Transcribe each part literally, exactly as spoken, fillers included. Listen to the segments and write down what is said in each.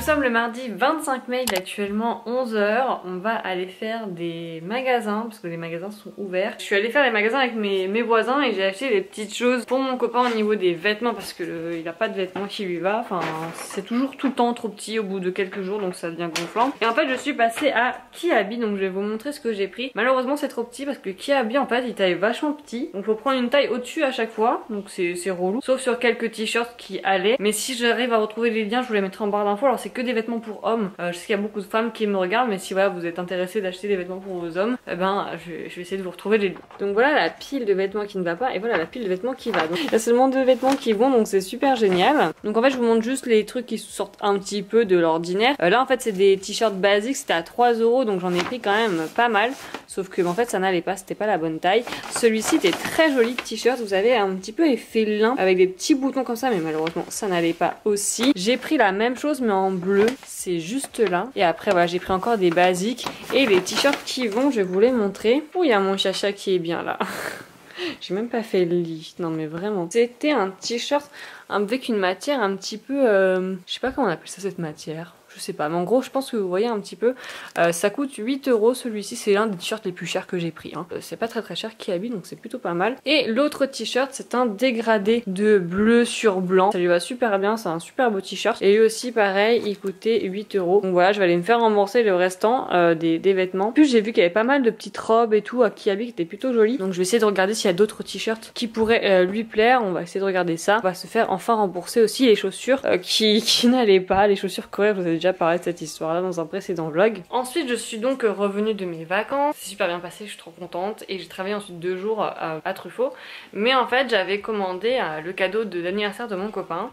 sommes le mardi vingt-cinq mai, il est actuellement onze heures. On va aller faire des magasins parce que les magasins sont ouverts. Je suis allée faire des magasins avec mes, mes voisins et j'ai acheté des petites choses pour mon copain au niveau des vêtements parce que le, il a pas de vêtements qui lui va. Enfin, c'est toujours tout le temps trop petit au bout de quelques jours, donc ça devient gonflant. Et en fait, je suis passée à Kiabi, donc je vais vous montrer ce que j'ai pris. Malheureusement, c'est trop petit parce que Kiabi en fait, il taille vachement petit. Donc faut prendre une taille au-dessus à chaque fois, donc c'est relou. Sauf sur quelques t-shirts qui allaient. Mais si j'arrive à retrouver les liens, je vous les mettrai en barre d'infos. Alors c'est que des vêtements pour hommes. Euh, je sais qu'il y a beaucoup de femmes qui me regardent, mais si voilà, vous êtes intéressé d'acheter des vêtements pour vos hommes, eh ben je vais, je vais essayer de vous retrouver les liens. Donc voilà la pile de vêtements qui ne va pas et voilà la pile de vêtements qui va. Donc il y a seulement deux vêtements qui vont, donc c'est super génial. Donc en fait je vous montre juste les trucs qui sortent un petit peu de l'ordinaire. Euh, là en fait c'est des t-shirts basiques, c'était à trois euros, donc j'en ai pris quand même pas mal. Sauf que en fait ça n'allait pas, c'était pas la bonne taille. Celui-ci était très joli t-shirt, vous avez un petit peu effet lin avec des petits boutons comme ça, mais malheureusement ça n'allait pas aussi. J'ai pris la même chose mais en bleu, c'est juste là. Et après voilà, j'ai pris encore des basiques et les t-shirts qui vont, je vais vous les montrer. Oh, il y a mon chacha qui est bien là. J'ai même pas fait le lit, non mais vraiment. C'était un t-shirt avec une matière un petit peu, euh, je sais pas comment on appelle ça cette matière. Je sais pas, mais en gros je pense que vous voyez un petit peu, euh, ça coûte huit euros celui-ci, c'est l'un des t-shirts les plus chers que j'ai pris, hein. euh, c'est pas très très cher Kiabi, donc c'est plutôt pas mal. Et l'autre t-shirt c'est un dégradé de bleu sur blanc, ça lui va super bien, c'est un super beau t-shirt. Et lui aussi pareil, il coûtait huit euros. Donc voilà, je vais aller me faire rembourser le restant euh, des, des vêtements. En plus j'ai vu qu'il y avait pas mal de petites robes et tout à Kiabi qui étaient plutôt jolies, donc je vais essayer de regarder s'il y a d'autres t-shirts qui pourraient euh, lui plaire. On va essayer de regarder ça. On va se faire enfin rembourser aussi les chaussures euh, qui, qui n'allaient pas, les chaussures Corée, je vous ai déjà parlé de cette histoire là dans un précédent vlog. Ensuite je suis donc revenue de mes vacances, c'est super bien passé, je suis trop contente et j'ai travaillé ensuite deux jours à, à Truffaut. Mais en fait j'avais commandé euh, le cadeau d'anniversaire de mon copain.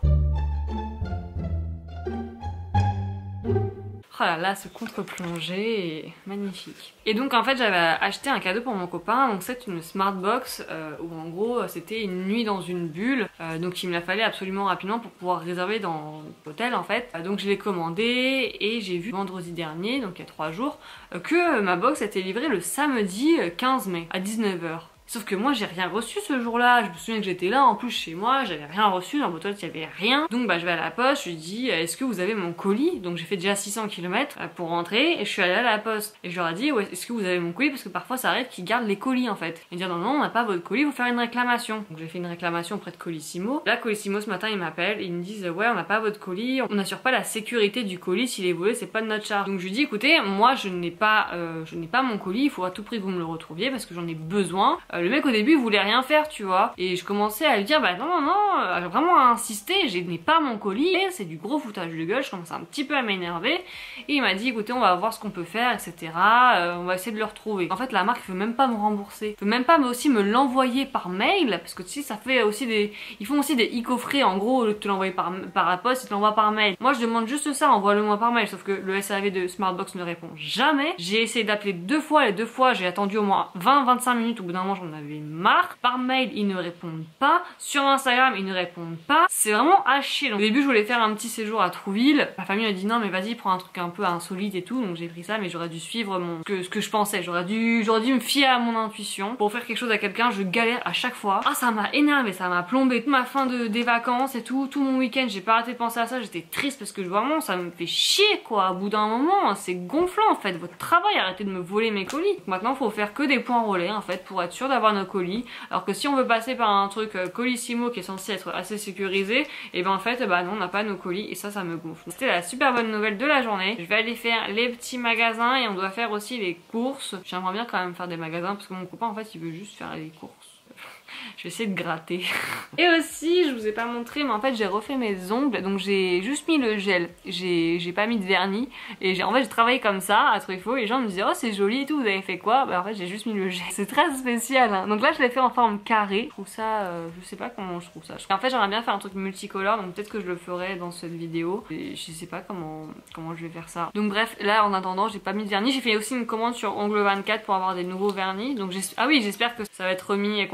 Oh là là, ce contre-plongée est magnifique. Et donc en fait j'avais acheté un cadeau pour mon copain, donc c'est une smart box euh, où en gros c'était une nuit dans une bulle, euh, donc il me la fallait absolument rapidement pour pouvoir réserver dans l'hôtel en fait. Euh, donc je l'ai commandé et j'ai vu vendredi dernier, donc il y a trois jours, euh, que ma box était livrée le samedi quinze mai à dix-neuf heures. Sauf que moi j'ai rien reçu ce jour-là, je me souviens que j'étais là en plus chez moi, j'avais rien reçu, dans mon toilette il y avait rien. Donc bah je vais à la poste, je lui dis est-ce que vous avez mon colis? Donc j'ai fait déjà six cents kilomètres pour rentrer et je suis allée à la poste. Et je leur ai dit ouais, est-ce que vous avez mon colis? Parce que parfois ça arrive qu'ils gardent les colis en fait. Et dire non non on n'a pas votre colis, il faut faire une réclamation. Donc j'ai fait une réclamation auprès de Colissimo. Là Colissimo ce matin ils m'appellent et ils me disent ouais on n'a pas votre colis, on n'assure pas la sécurité du colis, s'il est volé c'est pas de notre charge. Donc je lui dis écoutez moi je n'ai pas, euh, je n'ai pas mon colis, il faut à tout prix que vous me le retrouviez parce que j'en ai besoin. Euh, Le mec au début il voulait rien faire tu vois et je commençais à lui dire bah non non non euh, vraiment à insister, je n'ai pas mon colis, c'est du gros foutage de gueule, je commençais un petit peu à m'énerver et il m'a dit écoutez on va voir ce qu'on peut faire etc, euh, on va essayer de le retrouver. En fait la marque veut même pas me rembourser, veut même pas mais aussi me l'envoyer par mail parce que tu sais ça fait aussi des, ils font aussi des e-coffrets en gros, au lieu de te l'envoyer par, par la poste ils te l'envoient par mail. Moi je demande juste ça, envoie-le moi par mail, sauf que le S A V de Smartbox ne répond jamais. J'ai essayé d'appeler deux fois, les deux fois j'ai attendu au moins vingt à vingt-cinq minutes, au bout d'un moment j'en avais marre. Par mail ils ne répondent pas, sur Instagram ils ne répondent pas, c'est vraiment à chier. Donc au début je voulais faire un petit séjour à Trouville, ma famille a dit non mais vas-y prends un truc un peu insolite et tout, donc j'ai pris ça mais j'aurais dû suivre mon... ce, que, ce que je pensais, j'aurais dû j'aurais dû me fier à mon intuition. Pour faire quelque chose à quelqu'un je galère à chaque fois. Ah ça m'a énervé, ça m'a plombé toute ma fin de, des vacances et tout, tout mon week-end j'ai pas arrêté de penser à ça, j'étais triste parce que vraiment ça me fait chier quoi, au bout d'un moment c'est gonflant en fait, votre travail, arrêtez de me voler mes colis. Donc maintenant faut faire que des points relais en fait pour être sûr d'avoir nos colis, alors que si on veut passer par un truc euh, Colissimo qui est censé être assez sécurisé, et ben en fait bah non on n'a pas nos colis et ça ça me gonfle. C'était la super bonne nouvelle de la journée. Je vais aller faire les petits magasins et on doit faire aussi les courses. J'aimerais bien quand même faire des magasins parce que mon copain en fait il veut juste faire les courses. Je vais essayer de gratter. Et aussi, je vous ai pas montré, mais en fait j'ai refait mes ongles, donc j'ai juste mis le gel, j'ai pas mis de vernis, et en fait j'ai travaillé comme ça à Truffaut, et les gens me disaient oh c'est joli et tout, vous avez fait quoi? Bah en fait j'ai juste mis le gel, c'est très spécial hein. Donc là je l'ai fait en forme carrée, je trouve ça, euh, je sais pas comment je trouve ça. En fait j'aimerais bien faire un truc multicolore, donc peut-être que je le ferai dans cette vidéo, et je sais pas comment, comment je vais faire ça. Donc bref, là en attendant j'ai pas mis de vernis, j'ai fait aussi une commande sur Ongle vingt-quatre pour avoir des nouveaux vernis, donc ah oui j'espère que ça va être remis et contre-signé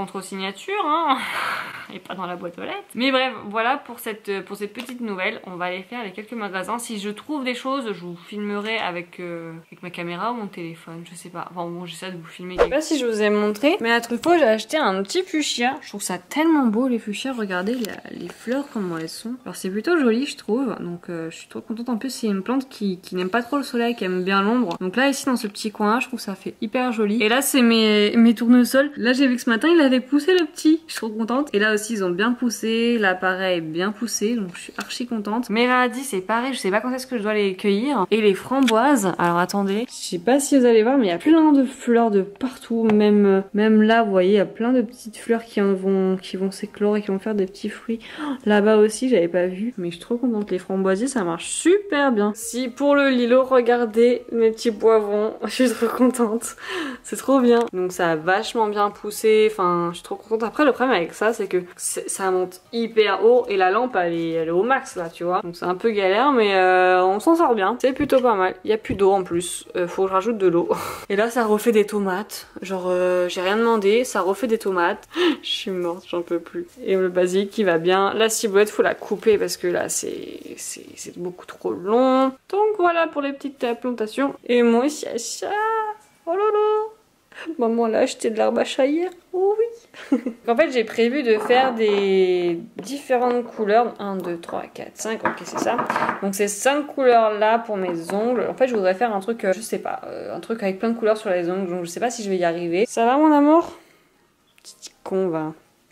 miniature, hein, et pas dans la boîte aux lettres. Mais bref, voilà pour cette, pour cette petite nouvelle. On va aller faire les quelques magasins. Si je trouve des choses, je vous filmerai avec, euh, avec ma caméra ou mon téléphone, je sais pas. Enfin bon, j'essaie de vous filmer. Je sais pas si je vous ai montré, mais à Truffaut, j'ai acheté un petit fuchsia. Je trouve ça tellement beau les fuchsias. Regardez les, les fleurs comment elles sont. Alors c'est plutôt joli, je trouve. Donc euh, je suis trop contente. En plus, c'est une plante qui, qui n'aime pas trop le soleil, qui aime bien l'ombre. Donc là, ici dans ce petit coin, je trouve ça fait hyper joli. Et là, c'est mes, mes tournesols. Là, j'ai vu que ce matin, il avait poussé le petit. Je suis trop contente. Et là aussi, ils ont bien poussé. Là, pareil, bien poussé. Donc je suis archi contente. Mes radis, c'est pareil. Je sais pas quand est-ce que je dois les cueillir. Et les framboises. Alors attendez. Je sais pas si vous allez voir, mais il y a plein de fleurs de partout. Même, même là, vous voyez, il y a plein de petites fleurs qui en vont, qui vont s'éclore et qui vont faire des petits fruits. Oh, là-bas aussi, j'avais pas vu. Mais je suis trop contente. Les framboisiers, ça marche super bien. Si pour le lilo, regardez mes petits poivrons. Je suis trop contente. C'est trop bien. Donc ça a vachement bien poussé. Enfin, je suis trop contente. Après, le problème avec ça, c'est que ça monte hyper haut et la lampe, elle est, elle est au max là, tu vois. Donc c'est un peu galère, mais euh, on s'en sort bien. C'est plutôt pas mal. Il y a plus d'eau en plus. Euh, faut que je rajoute de l'eau. Et là, ça refait des tomates. Genre, euh, j'ai rien demandé. Ça refait des tomates. Je suis morte, j'en peux plus. Et le basilic qui va bien. La ciboulette, faut la couper parce que là, c'est c'est beaucoup trop long. Donc voilà pour les petites plantations. Et moi aussi, ça. Oh là là. Maman l'a acheté de l'herbe à chat hier. Oh oui. En fait, j'ai prévu de faire des différentes couleurs. un, deux, trois, quatre, cinq. Ok, c'est ça. Donc ces cinq couleurs là pour mes ongles. En fait, je voudrais faire un truc, euh, je sais pas, euh, un truc avec plein de couleurs sur les ongles. Donc je sais pas si je vais y arriver. Ça va mon amour? Petit con va.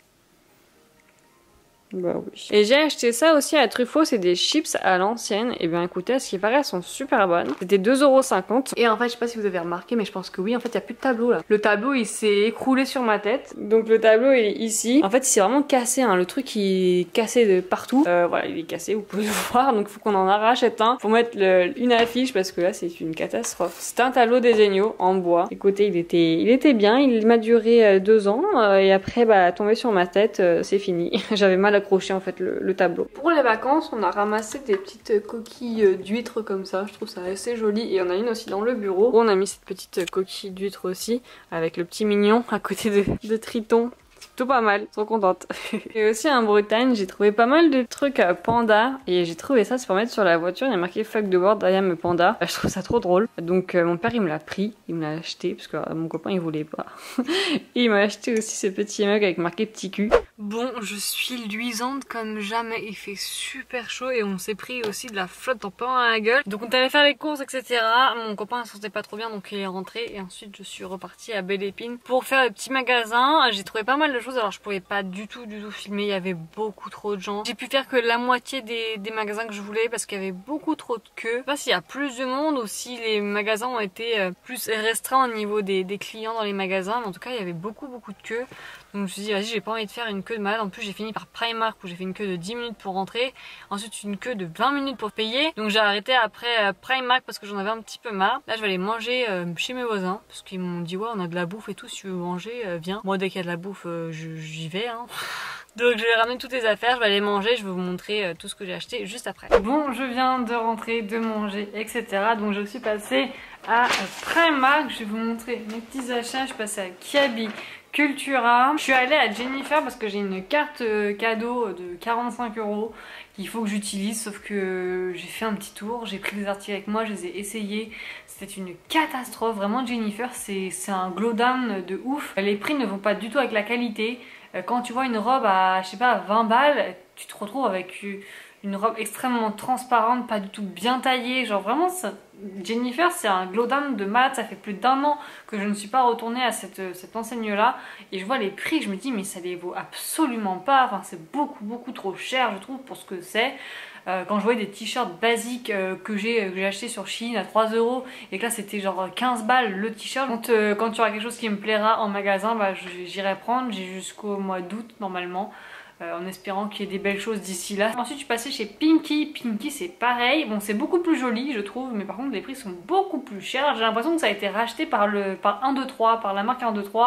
Bah oui. Et j'ai acheté ça aussi à Truffaut, c'est des chips à l'ancienne. Et bien écoutez, à ce qui paraît, elles sont super bonnes. C'était deux euros cinquante. Et en fait, je sais pas si vous avez remarqué, mais je pense que oui, en fait, il n'y a plus de tableau là. Le tableau, il s'est écroulé sur ma tête. Donc le tableau, il est ici. En fait, il s'est vraiment cassé, hein. Le truc, il est cassé de partout. Euh, voilà, il est cassé, vous pouvez le voir. Donc il faut qu'on en arrachette un pour mettre le, une affiche parce que là, c'est une catastrophe. C'est un tableau des Géniaux en bois. Écoutez, il était, il était bien. Il m'a duré euh, deux ans. Euh, et après, bah, tombé sur ma tête, euh, c'est fini. J'avais mal accroché en fait le, le tableau. Pour les vacances, on a ramassé des petites coquilles d'huîtres comme ça. Je trouve ça assez joli. Et on a une aussi dans le bureau. On a mis cette petite coquille d'huître aussi avec le petit mignon à côté de, de Triton. Tout pas mal, trop contente. Et aussi en Bretagne, j'ai trouvé pas mal de trucs à panda. Et j'ai trouvé ça, c'est pour mettre sur la voiture. Il y a marqué fuck the world, I am a panda. Je trouve ça trop drôle. Donc euh, mon père il me l'a pris, il me l'a acheté parce que euh, mon copain il voulait pas. Et il m'a acheté aussi ce petit mug avec marqué petit cul. Bon, je suis luisante comme jamais. Il fait super chaud et on s'est pris aussi de la flotte en plein à la gueule. Donc on est allé faire les courses, et cetera. Mon copain ne se sentait pas trop bien donc il est rentré. Et ensuite je suis repartie à Belle Épine pour faire le petit magasin. J'ai trouvé pas mal de choses, alors je pouvais pas du tout du tout filmer, il y avait beaucoup trop de gens. J'ai pu faire que la moitié des, des magasins que je voulais parce qu'il y avait beaucoup trop de queues. Je sais pas s'il y a plus de monde ou si les magasins ont été plus restreints au niveau des, des clients dans les magasins, mais en tout cas il y avait beaucoup beaucoup de queues. Donc je me suis dit vas-y, j'ai pas envie de faire une queue de malade. En plus j'ai fini par Primark où j'ai fait une queue de dix minutes pour rentrer, ensuite une queue de vingt minutes pour payer. Donc j'ai arrêté après Primark parce que j'en avais un petit peu marre. Là je vais aller manger chez mes voisins parce qu'ils m'ont dit ouais on a de la bouffe et tout, si tu veux manger viens. Moi dès qu'il y a de la bouffe j'y vais hein. Donc je vais ramener toutes les affaires, je vais aller manger, je vais vous montrer tout ce que j'ai acheté juste après. Bon, je viens de rentrer, de manger, et cetera. Donc je suis passée à Primark, je vais vous montrer mes petits achats. Je suis passée à Kiabi, Cultura. Je suis allée à Jennifer parce que j'ai une carte cadeau de quarante-cinq euros qu'il faut que j'utilise, sauf que j'ai fait un petit tour, j'ai pris les articles avec moi, je les ai essayés. C'était une catastrophe, vraiment Jennifer c'est un glow down de ouf. Les prix ne vont pas du tout avec la qualité. Quand tu vois une robe à, je sais pas, vingt balles, tu te retrouves avec une robe extrêmement transparente, pas du tout bien taillée. Genre vraiment, ça, Jennifer, c'est un glow down de malade. Ça fait plus d'un an que je ne suis pas retournée à cette, cette enseigne-là. Et je vois les prix, je me dis, mais ça les vaut absolument pas. Enfin, c'est beaucoup, beaucoup trop cher, je trouve, pour ce que c'est. Euh, quand je voyais des t-shirts basiques euh, que j'ai euh, acheté sur Shein à trois euros et que là c'était genre quinze balles le t-shirt, quand, euh, quand tu auras quelque chose qui me plaira en magasin, bah, j'irai prendre. J'ai jusqu'au mois d'août normalement. Euh, en espérant qu'il y ait des belles choses d'ici là. Ensuite je suis passée chez Pinky. Pinky c'est pareil, bon c'est beaucoup plus joli je trouve, mais par contre les prix sont beaucoup plus chers. J'ai l'impression que ça a été racheté par le par un deux trois, par la marque un deux trois.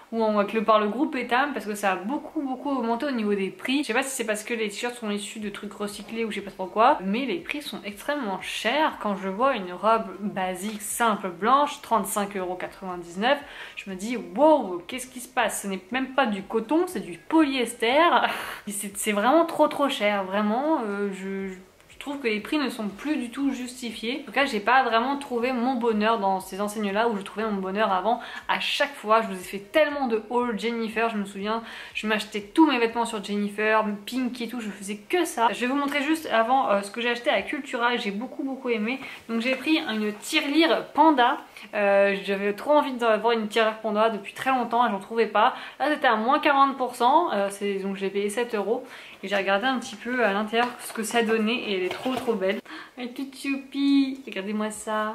ou en, avec le, par le groupe Etam parce que ça a beaucoup beaucoup augmenté au niveau des prix. Je sais pas si c'est parce que les t-shirts sont issus de trucs recyclés ou je sais pas trop quoi, mais les prix sont extrêmement chers. Quand je vois une robe basique simple blanche, trente-cinq euros quatre-vingt-dix-neuf, je me dis wow, qu'est-ce qui se passe? Ce n'est même pas du coton, c'est du polyester. C'est vraiment trop trop cher, vraiment. Euh, je, je Je trouve que les prix ne sont plus du tout justifiés. En tout cas, j'ai pas vraiment trouvé mon bonheur dans ces enseignes là où je trouvais mon bonheur avant. À chaque fois, je vous ai fait tellement de hauls Jennifer, je me souviens, je m'achetais tous mes vêtements sur Jennifer, Pink et tout, je faisais que ça. Je vais vous montrer juste avant euh, ce que j'ai acheté à Cultura et j'ai beaucoup beaucoup aimé. Donc j'ai pris une tirelire panda. Euh, J'avais trop envie d'avoir une tirelire panda depuis très longtemps et j'en trouvais pas. Là c'était à moins quarante pour cent, euh, donc j'ai payé sept euros. Et j'ai regardé un petit peu à l'intérieur ce que ça donnait et elle est trop trop belle. Elle est toute choupie, regardez-moi ça.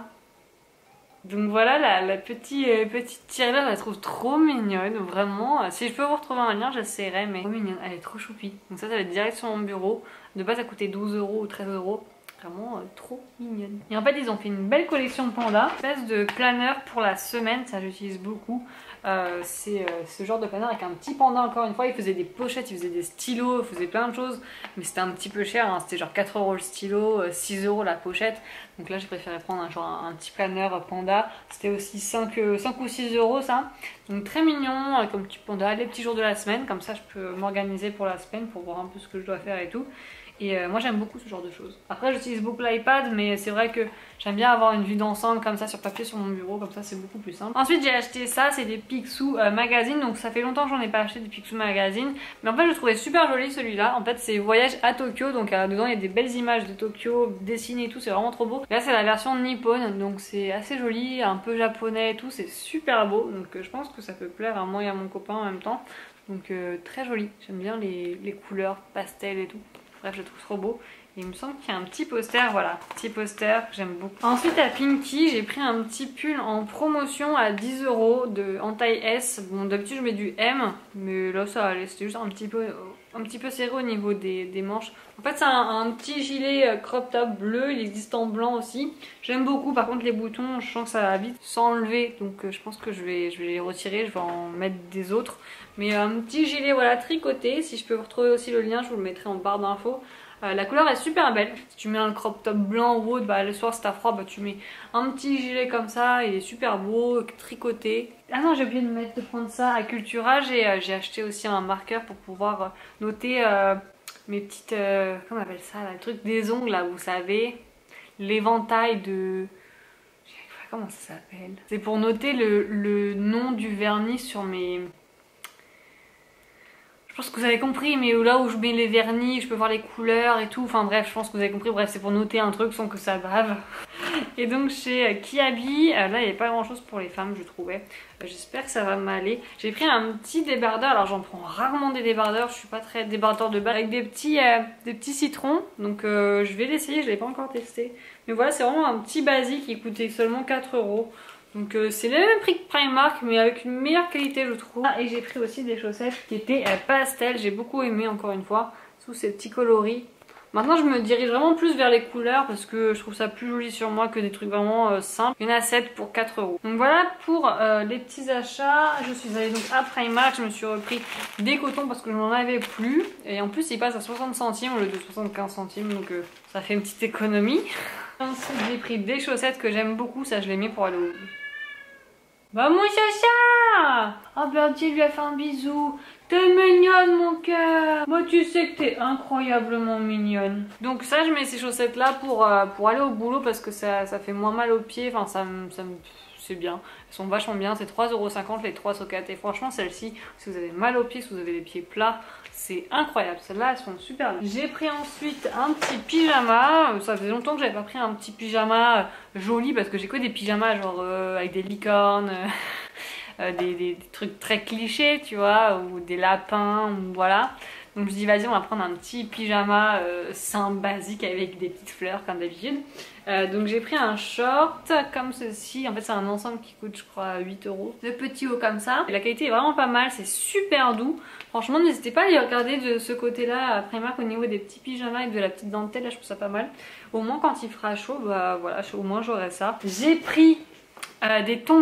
Donc voilà la, la petite, euh, petite tirelire, je la trouve trop mignonne, vraiment. Si je peux vous retrouver un lien, j'essaierai, mais trop mignonne, elle est trop choupie. Donc ça, ça va être direct sur mon bureau. De base, ça coûtait douze euros ou treize euros. Vraiment euh, trop mignonne. Et en fait, ils ont fait une belle collection panda. Une espèce de planeur pour la semaine, ça j'utilise beaucoup. Euh, c'est euh, ce genre de planeur avec un petit panda encore une fois. Il faisait des pochettes, il faisait des stylos, il faisait plein de choses. Mais c'était un petit peu cher, hein. C'était genre quatre euros le stylo, six euros la pochette. Donc là j'ai préféré prendre un, genre, un, un petit planeur panda. C'était aussi cinq, cinq ou six euros ça. Donc très mignon, comme petit panda, les petits jours de la semaine. Comme ça je peux m'organiser pour la semaine pour voir un peu ce que je dois faire et tout. Et euh, moi j'aime beaucoup ce genre de choses. Après j'utilise beaucoup l'iPad, mais c'est vrai que j'aime bien avoir une vue d'ensemble comme ça sur papier sur mon bureau, comme ça c'est beaucoup plus simple. Ensuite j'ai acheté ça, c'est des Picsou euh, Magazine, donc ça fait longtemps que j'en ai pas acheté des Picsou Magazine. Mais en fait je le trouvais super joli celui-là. En fait c'est voyage à Tokyo, donc euh, dedans il y a des belles images de Tokyo dessinées et tout, c'est vraiment trop beau. Là c'est la version Nippon, donc c'est assez joli, un peu japonais et tout, c'est super beau. Donc euh, je pense que ça peut plaire à moi et à mon copain en même temps. Donc euh, très joli, j'aime bien les, les couleurs pastel et tout. Bref, je le trouve trop beau. Et il me semble qu'il y a un petit poster, voilà, petit poster que j'aime beaucoup. Ensuite à Pinky, j'ai pris un petit pull en promotion à dix euros de, en taille S. Bon, d'habitude je mets du M, mais là ça allait, c'était juste un petit peu, un petit peu serré au niveau des, des manches. En fait c'est un, un petit gilet crop top bleu, il existe en blanc aussi. J'aime beaucoup, par contre les boutons, je sens que ça va vite s'enlever, donc je pense que je vais, je vais les retirer, je vais en mettre des autres. Mais un petit gilet voilà tricoté, si je peux vous retrouver aussi le lien, je vous le mettrai en barre d'infos. Euh, la couleur est super belle. Si tu mets un crop top blanc ou autre, bah, le soir si t'as froid, bah, tu mets un petit gilet comme ça, il est super beau, tricoté. Ah non, j'ai oublié de mettre de prendre ça à Cultura, j'ai euh, acheté aussi un marqueur pour pouvoir euh, noter euh, mes petites, euh, comment on appelle ça, là, le truc des ongles là, vous savez, l'éventail de... Comment ça s'appelle? C'est pour noter le, le nom du vernis sur mes... Je pense que vous avez compris, mais là où je mets les vernis, je peux voir les couleurs et tout. Enfin bref, je pense que vous avez compris. Bref, c'est pour noter un truc sans que ça bave. Et donc chez Kiabi, là il n'y avait pas grand chose pour les femmes, je trouvais. J'espère que ça va m'aller. J'ai pris un petit débardeur. Alors j'en prends rarement des débardeurs. Je suis pas très débardeur de base. Avec des petits, euh, des petits citrons. Donc euh, je vais l'essayer. Je l'ai pas encore testé. Mais voilà, c'est vraiment un petit basique qui coûtait seulement quatre euros. Donc euh, c'est le même prix que Primark mais avec une meilleure qualité je trouve. Ah, et j'ai pris aussi des chaussettes qui étaient euh, pastel, j'ai beaucoup aimé encore une fois, sous ces petits coloris. Maintenant je me dirige vraiment plus vers les couleurs parce que je trouve ça plus joli sur moi que des trucs vraiment euh, simples. Il y en a sept pour quatre euros. Donc voilà pour euh, les petits achats. Je suis allée donc à Primark, je me suis repris des cotons parce que je n'en avais plus. Et en plus ils passent à soixante centimes au lieu de soixante-quinze centimes, donc euh, ça fait une petite économie. Ensuite j'ai pris des chaussettes que j'aime beaucoup, ça je les mets pour aller au... Bah mon chacha! Oh Birdie lui a fait un bisou. T'es mignonne mon cœur. Moi tu sais que t'es incroyablement mignonne. Donc ça je mets ces chaussettes là pour, euh, pour aller au boulot parce que ça, ça fait moins mal aux pieds. Enfin ça me... Ça me... c'est bien. Elles sont vachement bien. C'est trois euros cinquante les trois soquettes. Et franchement celles-ci, si vous avez mal aux pieds, si vous avez les pieds plats, c'est incroyable. Celles-là elles sont super bien. J'ai pris ensuite un petit pyjama. Ça faisait longtemps que j'avais pas pris un petit pyjama joli parce que j'ai que des pyjamas genre euh, avec des licornes. Euh, des, des, des trucs très clichés tu vois, ou des lapins, ou voilà. Donc je dis vas-y on va prendre un petit pyjama euh, simple, basique avec des petites fleurs comme d'habitude. Euh, donc j'ai pris un short comme ceci, en fait c'est un ensemble qui coûte je crois huit euros. De petits hauts comme ça. Et la qualité est vraiment pas mal, c'est super doux. Franchement n'hésitez pas à aller regarder de ce côté là à Primark au niveau des petits pyjamas avec de la petite dentelle, là je trouve ça pas mal. Au moins quand il fera chaud, bah voilà, au moins j'aurai ça. J'ai pris euh, des tongs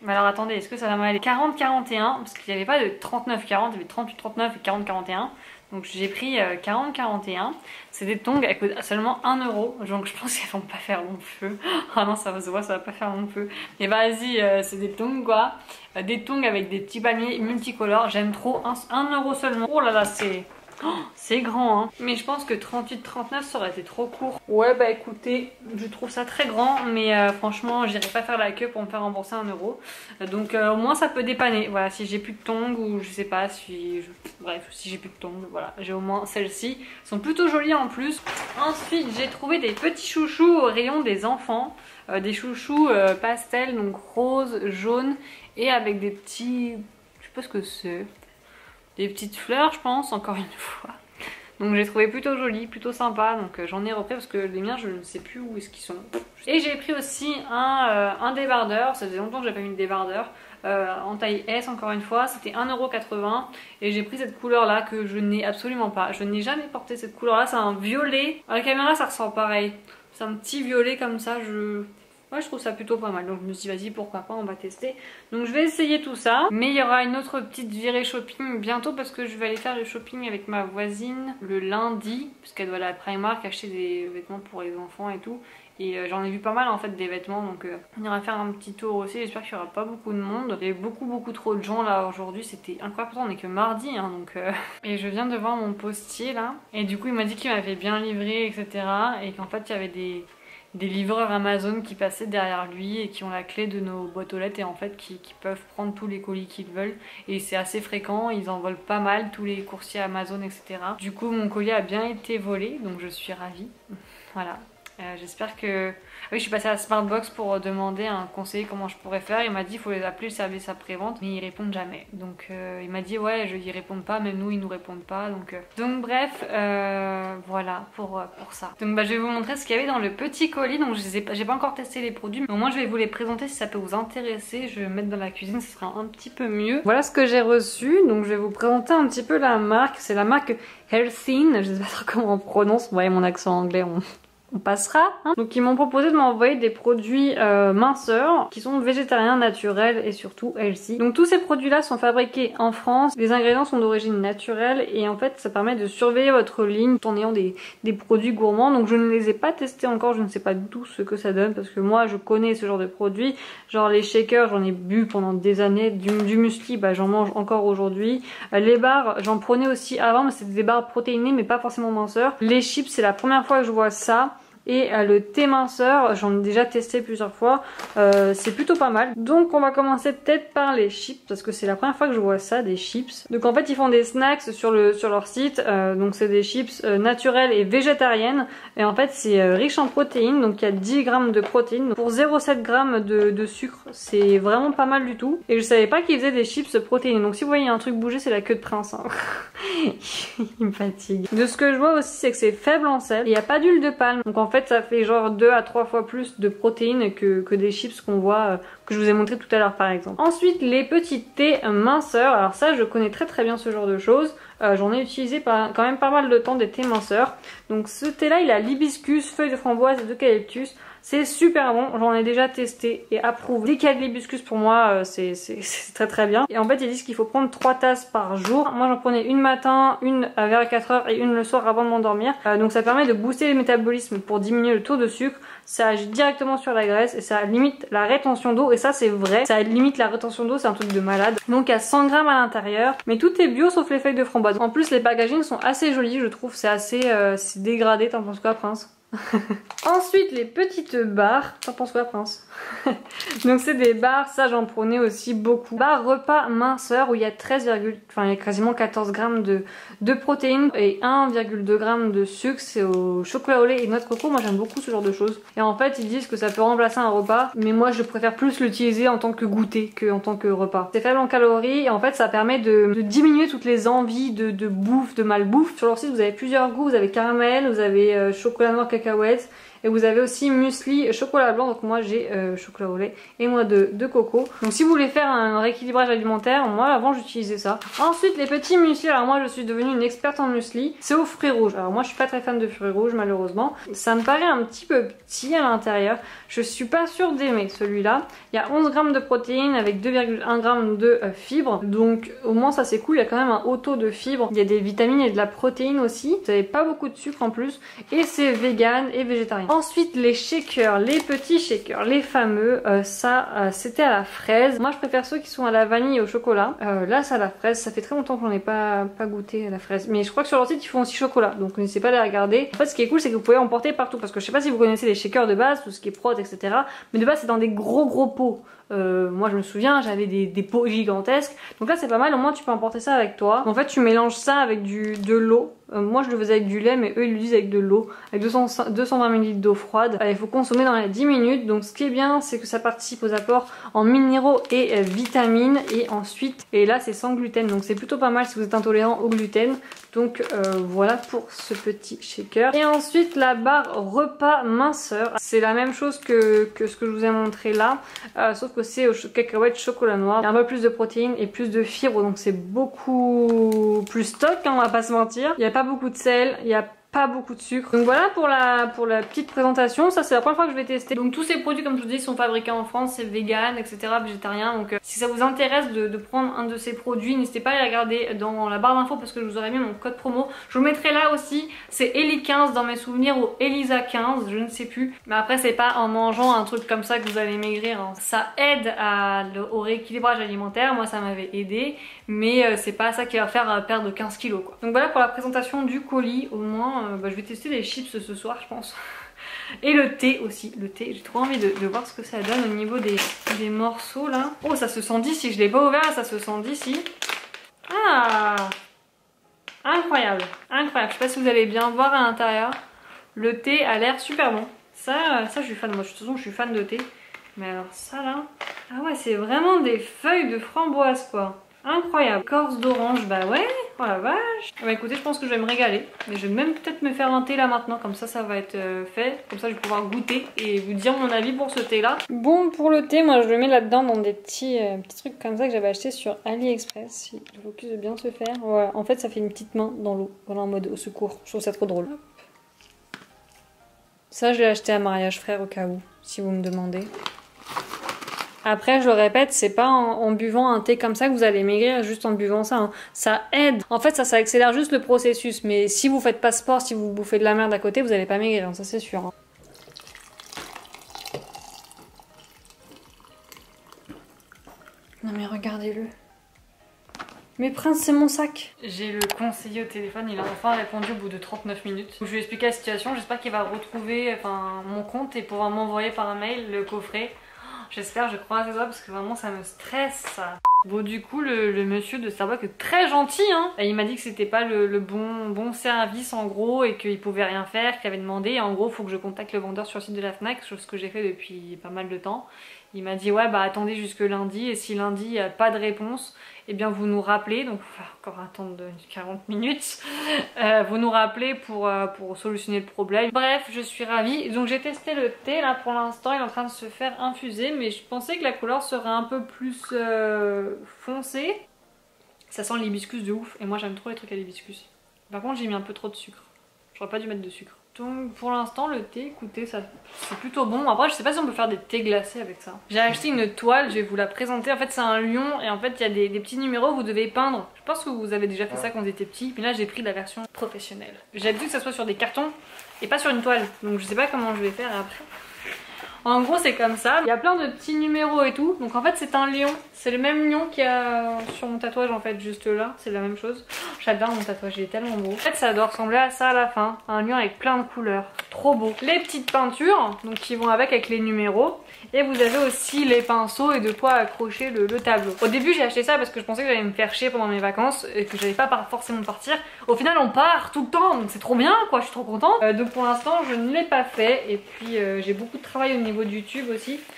Mais alors attendez, est-ce que ça va m'aller? quarante quarante et un, parce qu'il n'y avait pas de trente-neuf quarante, il y avait trente-huit trente-neuf et quarante quarante et un. Donc j'ai pris euh, quarante quarante et un. C'est des tongs, elles coûtent seulement un euro. Donc je pense qu'elles vont pas faire long feu. Ah non, ça va se voir, ça va pas faire long feu. Mais vas-y, euh, c'est des tongs quoi. Euh, des tongs avec des petits paniers multicolores. J'aime trop. un euro seulement. Oh là là, c'est... Oh, c'est grand hein. Mais je pense que trente-huit trente-neuf ça aurait été trop court. Ouais bah écoutez, je trouve ça très grand. Mais euh, franchement j'irai pas faire la queue pour me faire rembourser un euro. Donc euh, au moins ça peut dépanner. Voilà, si j'ai plus de tongs ou je sais pas si... Je... Bref, si j'ai plus de tongs, voilà. J'ai au moins celles-ci. Elles sont plutôt jolies en plus. Ensuite j'ai trouvé des petits chouchous au rayon des enfants. Euh, des chouchous euh, pastel, donc rose, jaune. Et avec des petits... Je sais pas ce que c'est. Des petites fleurs je pense, encore une fois. Donc j'ai trouvé plutôt joli, plutôt sympa. Donc euh, j'en ai repris parce que les miens je ne sais plus où est-ce qu'ils sont. Et j'ai pris aussi un, euh, un débardeur. Ça faisait longtemps que j'avais pas mis de débardeur. Euh, en taille S encore une fois. C'était un euro quatre-vingts. Et j'ai pris cette couleur là que je n'ai absolument pas. Je n'ai jamais porté cette couleur là. C'est un violet. À la caméra ça ressort pareil. C'est un petit violet comme ça. Je... Ouais, je trouve ça plutôt pas mal. Donc je me suis dit, vas-y, pourquoi pas, on va tester. Donc je vais essayer tout ça. Mais il y aura une autre petite virée shopping bientôt parce que je vais aller faire le shopping avec ma voisine le lundi. Parce qu'elle doit aller à Primark acheter des vêtements pour les enfants et tout. Et euh, j'en ai vu pas mal en fait des vêtements. Donc euh, on ira faire un petit tour aussi. J'espère qu'il n'y aura pas beaucoup de monde. Il y avait beaucoup beaucoup trop de gens là aujourd'hui. C'était incroyable. Pourtant on est que mardi. Hein, donc, euh... Et je viens de voir mon postier là. Et du coup il m'a dit qu'il m'avait bien livré, et cetera. Et qu'en fait il y avait des... des livreurs Amazon qui passaient derrière lui et qui ont la clé de nos boîtes aux lettres et en fait qui, qui peuvent prendre tous les colis qu'ils veulent. Et c'est assez fréquent, ils en volent pas mal, tous les coursiers Amazon, et cetera. Du coup mon colis a bien été volé, donc je suis ravie. Voilà. Euh, J'espère que... Ah oui, je suis passée à Smartbox pour demander à un conseiller comment je pourrais faire. Il m'a dit qu'il faut les appeler le service après-vente, mais ils répondent jamais. Donc euh, il m'a dit ouais, je, ils répondent pas, même nous ils nous répondent pas. Donc, euh... donc bref, euh, voilà pour, pour ça. Donc bah, je vais vous montrer ce qu'il y avait dans le petit colis. Donc j'ai pas, pas encore testé les produits, mais au moins je vais vous les présenter si ça peut vous intéresser. Je vais mettre dans la cuisine, ce sera un petit peu mieux. Voilà ce que j'ai reçu. Donc je vais vous présenter un petit peu la marque. C'est la marque Helsinn. Je sais pas trop comment on prononce. Vous voyez mon accent anglais. On... On passera. Hein. Donc ils m'ont proposé de m'envoyer des produits euh, minceurs qui sont végétariens, naturels et surtout healthy. Donc tous ces produits là sont fabriqués en France. Les ingrédients sont d'origine naturelle et en fait ça permet de surveiller votre ligne tout en ayant des, des produits gourmands. Donc je ne les ai pas testés encore, je ne sais pas du tout ce que ça donne parce que moi je connais ce genre de produits. Genre les shakers j'en ai bu pendant des années, du, du muesli bah, j'en mange encore aujourd'hui. Euh, les bars j'en prenais aussi avant mais c'était des bars protéinés mais pas forcément minceurs. Les chips c'est la première fois que je vois ça. Et euh, le thé minceur, j'en ai déjà testé plusieurs fois, euh, c'est plutôt pas mal. Donc on va commencer peut-être par les chips, parce que c'est la première fois que je vois ça, des chips. Donc en fait ils font des snacks sur, le, sur leur site, euh, donc c'est des chips euh, naturelles et végétariennes. Et en fait c'est euh, riche en protéines, donc il y a dix grammes de protéines. Pour zéro virgule sept grammes de, de sucre, c'est vraiment pas mal du tout. Et je savais pas qu'ils faisaient des chips protéinés, donc si vous voyez un truc bouger c'est la queue de prince. Hein. Il me fatigue. De ce que je vois aussi c'est que c'est faible en sel, il n'y a pas d'huile de palme. Donc en fait ça fait genre deux à trois fois plus de protéines que, que des chips qu'on voit, euh, que je vous ai montré tout à l'heure par exemple. Ensuite les petits thés minceurs, alors ça je connais très très bien ce genre de choses. Euh, J'en ai utilisé par, quand même pas mal de temps des thés minceurs. Donc ce thé là il a l'hibiscus, feuilles de framboise et d'eucalyptus. C'est super bon, j'en ai déjà testé et approuvé. Dès qu'il y a de l'hibiscus pour moi, c'est très très bien. Et en fait ils disent qu'il faut prendre trois tasses par jour. Moi j'en prenais une matin, une vers quatre heures et une le soir avant de m'endormir. Euh, donc ça permet de booster le métabolisme pour diminuer le taux de sucre. Ça agit directement sur la graisse et ça limite la rétention d'eau. Et ça c'est vrai, ça limite la rétention d'eau, c'est un truc de malade. Donc il y a cent grammes à l'intérieur. Mais tout est bio sauf les feuilles de framboise. En plus les packagings sont assez jolis, je trouve. C'est assez euh, dégradé, t'en penses quoi Prince? Ensuite les petites barres, t'en penses quoi Prince? Donc c'est des barres, ça j'en prenais aussi beaucoup. Barres repas minceur où il y a treize, enfin il y a quasiment quatorze grammes de, de protéines et un virgule deux grammes de sucre. C'est au chocolat au lait et noix de coco. Moi j'aime beaucoup ce genre de choses. Et en fait ils disent que ça peut remplacer un repas, mais moi je préfère plus l'utiliser en tant que goûter que en tant que repas. C'est faible en calories et en fait ça permet de, de diminuer toutes les envies de, de bouffe, de malbouffe. Sur leur site vous avez plusieurs goûts, vous avez caramel, vous avez euh, chocolat noir, cacahuètes Et vous avez aussi muesli chocolat blanc, donc moi j'ai euh, chocolat au lait et moi de, de coco. Donc si vous voulez faire un rééquilibrage alimentaire, moi avant j'utilisais ça. Ensuite les petits muesli, alors moi je suis devenue une experte en muesli, c'est aux fruits rouges. Alors moi je suis pas très fan de fruits rouges malheureusement. Ça me paraît un petit peu petit à l'intérieur. Je suis pas sûre d'aimer celui-là. Il y a onze grammes de protéines avec deux virgule un grammes de euh, fibres. Donc au moins ça c'est cool, il y a quand même un haut taux de fibres. Il y a des vitamines et de la protéine aussi. Vous n'avez pas beaucoup de sucre en plus. Et c'est vegan et végétarien. Ensuite les shakers, les petits shakers, les fameux, euh, ça euh, c'était à la fraise. Moi je préfère ceux qui sont à la vanille et au chocolat. Euh, là c'est à la fraise, ça fait très longtemps qu'on n'ai pas, pas goûté à la fraise. Mais je crois que sur leur site ils font aussi chocolat, donc n'hésitez pas à les regarder. En fait ce qui est cool c'est que vous pouvez emporter partout, parce que je sais pas si vous connaissez les shakers de base, tout ce qui est prot, et cetera. Mais de base c'est dans des gros gros pots. Euh, moi je me souviens j'avais des, des pots gigantesques, donc là c'est pas mal, au moins tu peux emporter ça avec toi. En fait tu mélanges ça avec du, de l'eau. Euh, moi je le faisais avec du lait, mais eux ils le disent avec de l'eau, avec deux cents, deux cent vingt millilitres d'eau froide. Euh, il faut consommer dans les dix minutes, donc ce qui est bien c'est que ça participe aux apports en minéraux et euh, vitamines. Et ensuite, et là c'est sans gluten, donc c'est plutôt pas mal si vous êtes intolérant au gluten. Donc euh, voilà pour ce petit shaker. Et ensuite la barre repas minceur, c'est la même chose que, que ce que je vous ai montré là, euh, sauf que c'est au cacahuète chocolat noir. Il y a un peu plus de protéines et plus de fibres, donc c'est beaucoup plus stock, hein, on va pas se mentir. Il n'y a pas beaucoup de sel, il y a pas beaucoup de sucre. Donc voilà pour la, pour la petite présentation. Ça c'est la première fois que je vais tester. Donc tous ces produits comme je vous dis sont fabriqués en France, c'est vegan, et cetera, végétarien. Donc euh, si ça vous intéresse de, de prendre un de ces produits, n'hésitez pas à les regarder dans la barre d'infos parce que je vous aurais mis mon code promo. Je vous mettrai là aussi, c'est Eli quinze dans mes souvenirs ou Elisa quinze, je ne sais plus. Mais après c'est pas en mangeant un truc comme ça que vous allez maigrir, hein. Ça aide à, au rééquilibrage alimentaire, moi ça m'avait aidé. Mais euh, c'est pas ça qui va faire euh, perdre quinze kilos quoi. Donc voilà pour la présentation du colis. Au moins euh, bah, je vais tester les chips ce soir je pense. Et le thé aussi, le thé, j'ai trop envie de, de voir ce que ça donne au niveau des, des morceaux là. Oh ça se sent d'ici, je l'ai pas ouvert, ça se sent d'ici. Ah, incroyable, incroyable. Je sais pas si vous allez bien voir à l'intérieur. Le thé a l'air super bon. Ça, ça je suis fan, moi de toute façon je suis fan de thé. Mais alors ça là, ah ouais c'est vraiment des feuilles de framboise quoi. Incroyable. Corse d'orange, bah ouais, oh la vache. Bah écoutez, je pense que je vais me régaler. Mais je vais même peut-être me faire un thé là maintenant, comme ça ça va être euh, fait. Comme ça je vais pouvoir goûter et vous dire mon avis pour ce thé là. Bon, pour le thé, moi je le mets là-dedans dans des petits, euh, petits trucs comme ça que j'avais acheté sur AliExpress. Si le focus veut bien se faire. Voilà, en fait ça fait une petite main dans l'eau. Voilà, en mode au secours. Je trouve ça trop drôle. Hop. Ça je l'ai acheté à Mariage Frère au cas où, si vous me demandez. Après je le répète, c'est pas en, en buvant un thé comme ça que vous allez maigrir juste en buvant ça, hein. Ça aide, en fait ça, ça accélère juste le processus. Mais si vous faites pas sport, si vous bouffez de la merde à côté, vous allez pas maigrir, hein, ça c'est sûr, hein. Non mais regardez-le. Mais Prince, c'est mon sac. J'ai le conseiller au téléphone, il a enfin répondu au bout de trente-neuf minutes. Je lui ai expliqué la situation, j'espère qu'il va retrouver enfin, mon compte et pouvoir m'envoyer par un mail le coffret. J'espère, je crois à ses doigts parce que vraiment ça me stresse ça. Bon du coup le, le monsieur de Starbucks est très gentil hein. Et il m'a dit que c'était pas le, le bon, bon service en gros et qu'il pouvait rien faire, qu'il avait demandé. Et en gros il faut que je contacte le vendeur sur le site de la Fnac, chose que j'ai fait depuis pas mal de temps. Il m'a dit ouais bah attendez jusque lundi et si lundi il n'y a pas de réponse, et eh bien vous nous rappelez, donc il va encore attendre quarante minutes, euh, vous nous rappelez pour, euh, pour solutionner le problème. Bref, je suis ravie. Donc j'ai testé le thé là pour l'instant, il est en train de se faire infuser, mais je pensais que la couleur serait un peu plus euh, foncée. Ça sent l'hibiscus de ouf et moi j'aime trop les trucs à l'hibiscus. Par contre j'ai mis un peu trop de sucre, j'aurais pas dû mettre de sucre. Donc pour l'instant le thé, écoutez, ça c'est plutôt bon. Après je sais pas si on peut faire des thés glacés avec ça. J'ai acheté une toile, je vais vous la présenter. En fait c'est un lion et en fait il y a des, des petits numéros, vous devez peindre. Je pense que vous avez déjà fait ça quand vous étiez petit. Mais là j'ai pris la version professionnelle. J'ai habitué que ça soit sur des cartons et pas sur une toile. Donc je sais pas comment je vais faire après. En gros c'est comme ça, il y a plein de petits numéros et tout. Donc en fait c'est un lion, c'est le même lion qu'il y a sur mon tatouage en fait, juste là, c'est la même chose. J'adore mon tatouage, il est tellement beau. En fait ça doit ressembler à ça à la fin, un lion avec plein de couleurs, trop beau. Les petites peintures, donc qui vont avec avec les numéros. Et vous avez aussi les pinceaux et de quoi accrocher le, le tableau. Au début j'ai acheté ça parce que je pensais que j'allais me faire chier pendant mes vacances et que j'allais pas forcément partir. Au final on part tout le temps, donc c'est trop bien quoi, je suis trop contente. Euh, donc pour l'instant je ne l'ai pas fait et puis euh, j'ai beaucoup de travail au niveau de YouTube aussi.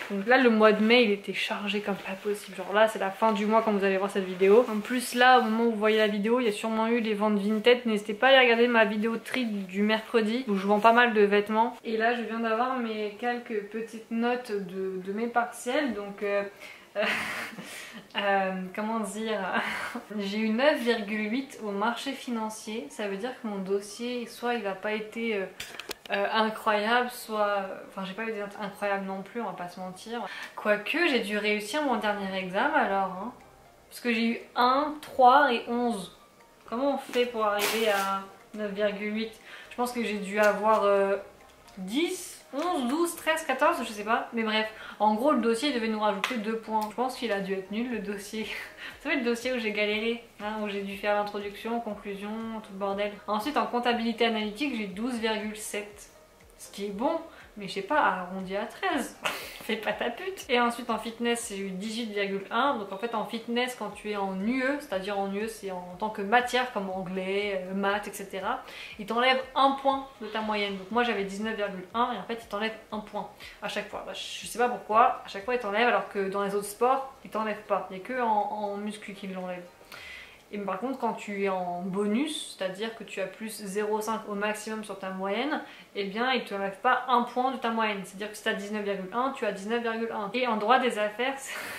Donc là le mois de mai il était chargé comme pas possible, genre là c'est la fin du mois quand vous allez voir cette vidéo. En plus là au moment où vous voyez la vidéo il y a sûrement eu les ventes Vinted, n'hésitez pas à aller regarder ma vidéo tri du mercredi où je vends pas mal de vêtements. Et là je viens d'avoir mes quelques petites notes de, de mes partiels, donc euh, euh, euh, comment dire, j'ai eu neuf virgule huit au marché financier, ça veut dire que mon dossier soit il n'a pas été euh, Euh, incroyable, soit... Enfin j'ai pas eu des notes incroyables non plus, on va pas se mentir. Quoique j'ai dû réussir mon dernier examen alors, hein. Parce que j'ai eu un, trois et onze. Comment on fait pour arriver à neuf virgule huit? Je pense que j'ai dû avoir euh, dix, onze, douze, treize, quatorze, je sais pas. Mais bref, en gros le dossier devait nous rajouter deux points. Je pense qu'il a dû être nul le dossier. Vous savez le dossier où j'ai galéré, hein, où j'ai dû faire l'introduction, conclusion, tout le bordel. Ensuite en comptabilité analytique j'ai douze virgule sept. Ce qui est bon, mais je sais pas, arrondi à treize. Fais pas ta pute. Et ensuite en fitness j'ai eu dix-huit virgule un. Donc en fait en fitness quand tu es en U E, c'est-à-dire en U E c'est en tant que matière comme anglais, euh, maths, et cetera. Il t'enlève un point de ta moyenne. Donc moi j'avais dix-neuf virgule un et en fait il t'enlève un point à chaque fois. Bah, je sais pas pourquoi, à chaque fois il t'enlève alors que dans les autres sports il t'enlève pas. Il n'y a que en, en muscu qu'il l'enlève. Et par contre quand tu es en bonus, c'est-à-dire que tu as plus zéro virgule cinq au maximum sur ta moyenne, eh bien il ne te enlève pas un point de ta moyenne. C'est-à-dire que si tu as dix-neuf virgule un, tu as dix-neuf virgule un. Et en droit des affaires,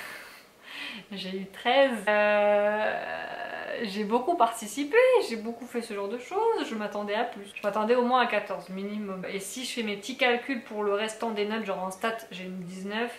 j'ai eu treize. Euh... J'ai beaucoup participé, j'ai beaucoup fait ce genre de choses, je m'attendais à plus. Je m'attendais au moins à quatorze minimum. Et si je fais mes petits calculs pour le restant des notes, genre en stats j'ai une dix-neuf.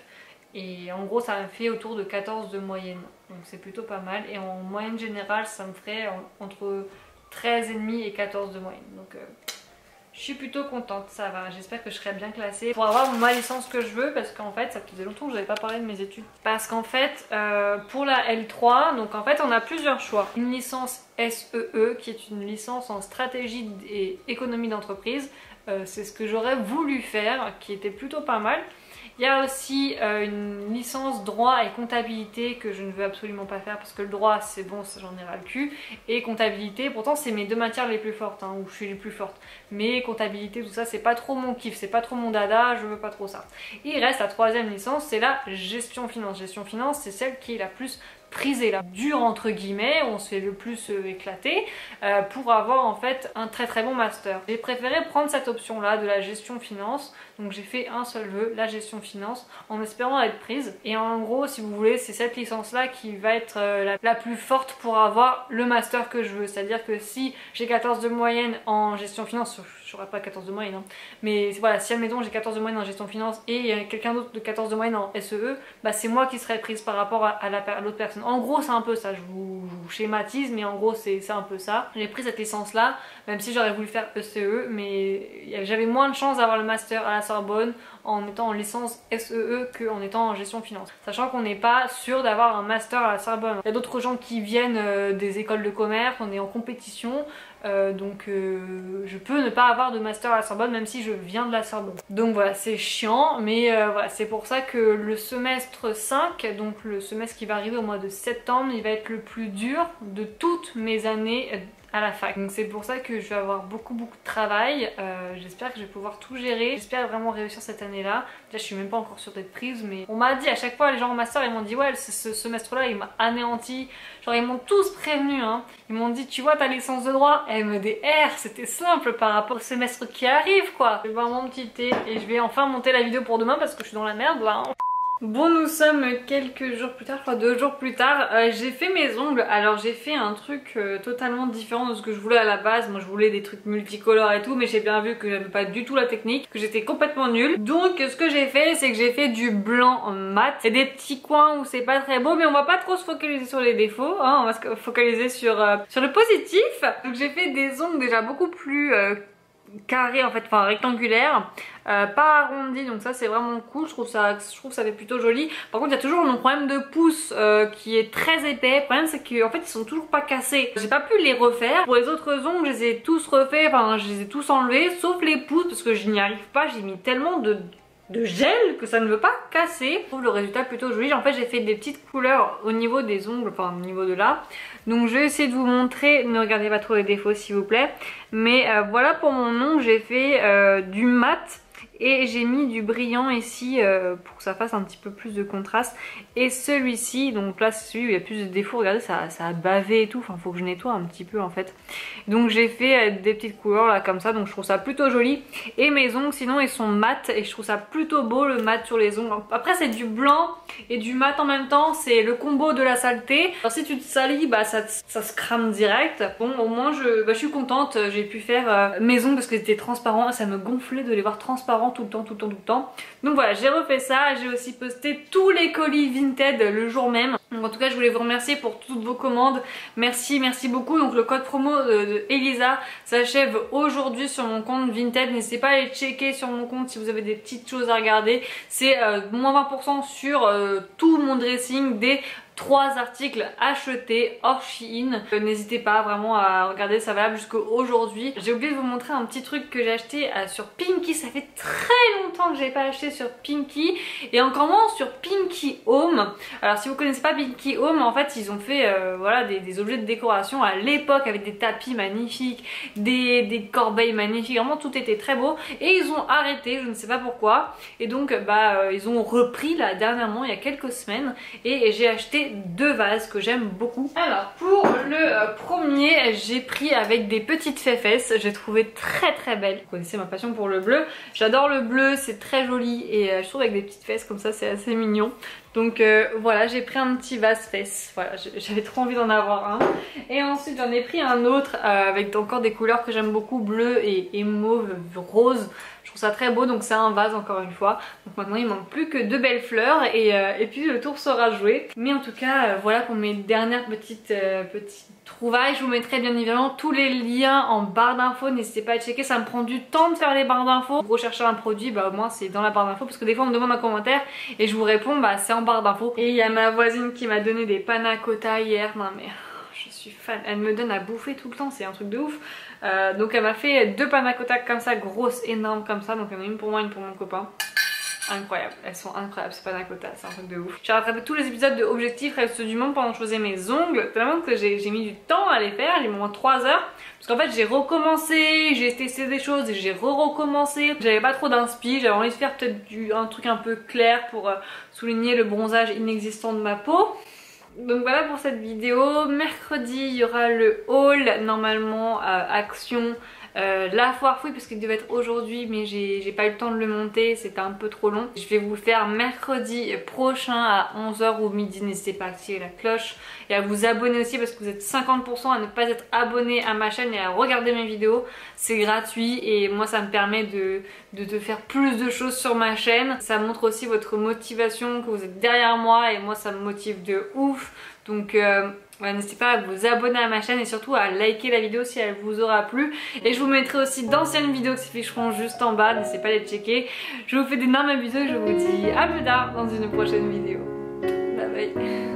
Et en gros ça me fait autour de quatorze de moyenne, donc c'est plutôt pas mal. Et en moyenne générale ça me ferait entre treize virgule cinq et quatorze de moyenne, donc euh, je suis plutôt contente, ça va. J'espère que je serai bien classée pour avoir ma licence que je veux, parce qu'en fait ça faisait longtemps que je n'avais pas parlé de mes études. Parce qu'en fait euh, pour la L trois, donc en fait on a plusieurs choix. Une licence S E E qui est une licence en stratégie et économie d'entreprise, euh, c'est ce que j'aurais voulu faire, qui était plutôt pas mal. Il y a aussi euh, une licence droit et comptabilité que je ne veux absolument pas faire parce que le droit c'est bon, j'en ai ras le cul, et comptabilité pourtant c'est mes deux matières les plus fortes, hein, où je suis les plus forte, mais comptabilité tout ça c'est pas trop mon kiff, c'est pas trop mon dada, je veux pas trop ça. Et il reste la troisième licence, c'est la gestion finance. Gestion finance c'est celle qui est la plus prisée, la dure entre guillemets, où on se fait le plus euh, éclater euh, pour avoir en fait un très très bon master. J'ai préféré prendre cette option là de la gestion finance, donc j'ai fait un seul vœu, la gestion finance, en espérant être prise. Et en gros si vous voulez c'est cette licence là qui va être euh, la, la plus forte pour avoir le master que je veux. C'est à dire que si j'ai quatorze de moyenne en gestion finance, je n'aurai pas quatorze de moyenne hein, mais voilà, si admettons j'ai quatorze de moyenne en gestion finance et il y a quelqu'un d'autre de quatorze de moyenne en S E E, bah c'est moi qui serai prise par rapport à, à l'autre personne. En gros c'est un peu ça, je vous, je vous schématise, mais en gros c'est un peu ça. J'ai pris cette licence là, même si j'aurais voulu faire E C E, mais j'avais moins de chance d'avoir le master à la Sorbonne en étant en licence S E E qu'en étant en gestion finance. Sachant qu'on n'est pas sûr d'avoir un master à la Sorbonne. Il y a d'autres gens qui viennent euh, des écoles de commerce, on est en compétition, euh, donc euh, je peux ne pas avoir de master à la Sorbonne même si je viens de la Sorbonne. Donc voilà, c'est chiant, mais euh, voilà, c'est pour ça que le semestre cinq, donc le semestre qui va arriver au mois de septembre, il va être le plus dur de toutes mes années à la fac. Donc c'est pour ça que je vais avoir beaucoup beaucoup de travail. Euh, j'espère que je vais pouvoir tout gérer. J'espère vraiment réussir cette année là. Déjà je suis même pas encore sûre d'être prise, mais on m'a dit à chaque fois, les gens en master ils m'ont dit ouais ce, ce semestre là il m'a anéanti. Genre ils m'ont tous prévenu hein. Ils m'ont dit tu vois ta licence de droit M D R c'était simple par rapport au semestre qui arrive quoi. Je vais boire mon petit thé et je vais enfin monter la vidéo pour demain parce que je suis dans la merde là. Bon nous sommes quelques jours plus tard, je crois deux jours plus tard, euh, j'ai fait mes ongles. Alors j'ai fait un truc euh, totalement différent de ce que je voulais à la base. Moi je voulais des trucs multicolores et tout, mais j'ai bien vu que j'avais pas du tout la technique, que j'étais complètement nulle. Donc ce que j'ai fait c'est que j'ai fait du blanc mat. C'est des petits coins où c'est pas très beau, mais on va pas trop se focaliser sur les défauts, hein, on va se focaliser sur, euh, sur le positif. Donc j'ai fait des ongles déjà beaucoup plus... Euh, carré en fait, enfin rectangulaire, euh, pas arrondi, donc ça c'est vraiment cool, je trouve ça je trouve ça fait plutôt joli. Par contre il y a toujours mon problème de pouce euh, qui est très épais. Le problème c'est qu'en fait ils sont toujours pas cassés, j'ai pas pu les refaire. Pour les autres ongles je les ai tous refaits, enfin je les ai tous enlevés sauf les pouces parce que je n'y arrive pas, j'ai mis tellement de de gel que ça ne veut pas casser. Je trouve le résultat plutôt joli. En fait j'ai fait des petites couleurs au niveau des ongles, enfin au niveau de là, donc je vais essayer de vous montrer, ne regardez pas trop les défauts s'il vous plaît, mais euh, voilà pour mon ongle j'ai fait euh, du mat et j'ai mis du brillant ici euh, pour que ça fasse un petit peu plus de contraste. Et celui-ci, donc là c'est celui où il y a plus de défauts, regardez ça, ça a bavé et tout, enfin faut que je nettoie un petit peu en fait. Donc j'ai fait euh, des petites couleurs là comme ça, donc je trouve ça plutôt joli. Et mes ongles sinon ils sont mat et je trouve ça plutôt beau le mat sur les ongles. Après c'est du blanc et du mat en même temps, c'est le combo de la saleté. Alors si tu te salis, bah ça, ça se crame direct. Bon au moins je, bah, je suis contente, j'ai pu faire euh, mes ongles parce que c'était transparent et ça me gonflait de les voir transparents tout le temps, tout le temps, tout le temps. Donc voilà, j'ai refait ça, j'ai aussi posté tous les colis Vinted le jour même. Donc en tout cas je voulais vous remercier pour toutes vos commandes. Merci, merci beaucoup. Donc le code promo de, de Elisa s'achève aujourd'hui sur mon compte Vinted. N'hésitez pas à aller checker sur mon compte si vous avez des petites choses à regarder. C'est euh, moins vingt pour cent sur euh, tout mon dressing des trois articles achetés hors Shein. Euh, N'hésitez pas vraiment à regarder, ça va jusqu'à aujourd'hui. J'ai oublié de vous montrer un petit truc que j'ai acheté euh, sur Pinky. Ça fait très longtemps que j'ai pas acheté sur Pinky et encore moins sur Pinky Home. Alors si vous connaissez pas Pinky Home, en fait ils ont fait euh, voilà, des, des objets de décoration à l'époque avec des tapis magnifiques, des, des corbeilles magnifiques, vraiment tout était très beau et ils ont arrêté, je ne sais pas pourquoi. Et donc bah euh, ils ont repris là dernièrement il y a quelques semaines et, et j'ai acheté deux vases que j'aime beaucoup. Alors pour le euh, premier j'ai pris avec des petites fesses, j'ai trouvé très très belle. Vous connaissez ma passion pour le bleu, j'adore le bleu, c'est très joli et euh, je trouve avec des petites fesses comme ça c'est assez mignon. Donc euh, voilà, j'ai pris un petit vase fesses, voilà, j'avais trop envie d'en avoir un. Et ensuite j'en ai pris un autre euh, avec encore des couleurs que j'aime beaucoup, bleu et, et mauve, rose. Je trouve ça très beau, donc c'est un vase encore une fois. Donc maintenant il manque plus que deux belles fleurs et, euh, et puis le tour sera joué. Mais en tout cas euh, voilà pour mes dernières petites, euh, petites trouvailles. Je vous mettrai bien évidemment tous les liens en barre d'infos, n'hésitez pas à checker, ça me prend du temps de faire les barres d'infos. Pour rechercher un produit, bah au moins c'est dans la barre d'infos parce que des fois on me demande un commentaire et je vous réponds, bah c'est en barre d'infos. Et il y a ma voisine qui m'a donné des panna cotta hier, non mais je suis fan, elle me donne à bouffer tout le temps, c'est un truc de ouf. Euh, donc elle m'a fait deux panna cotta comme ça, grosses, énormes comme ça, donc il y en a une pour moi, une pour mon copain. Incroyable, elles sont incroyables, c'est panna cotta, c'est un truc de ouf. J'ai rattrapé tous les épisodes de Objectif Reste du Monde pendant que je faisais mes ongles, tellement que j'ai mis du temps à les faire, j'ai mis au moins trois heures. Parce qu'en fait j'ai recommencé, j'ai testé des choses et j'ai re-recommencé. J'avais pas trop d'inspi, j'avais envie de faire peut-être un truc un peu clair pour euh, souligner le bronzage inexistant de ma peau. Donc voilà pour cette vidéo. Mercredi il y aura le haul normalement euh, Action euh, la foire fouille parce qu'il devait être aujourd'hui mais j'ai pas eu le temps de le monter, c'était un peu trop long. Je vais vous le faire mercredi prochain à onze heures ou midi. N'hésitez pas à activer la cloche et à vous abonner aussi parce que vous êtes cinquante pour cent à ne pas être abonné à ma chaîne et à regarder mes vidéos. C'est gratuit et moi ça me permet de, de, de faire plus de choses sur ma chaîne. Ça montre aussi votre motivation, que vous êtes derrière moi et moi ça me motive de ouf. Donc euh, voilà, n'hésitez pas à vous abonner à ma chaîne et surtout à liker la vidéo si elle vous aura plu. Et je vous mettrai aussi d'anciennes vidéos qui s'afficheront juste en bas, n'hésitez pas à les checker. Je vous fais d'énormes bisous et je vous dis à plus tard dans une prochaine vidéo. Bye bye.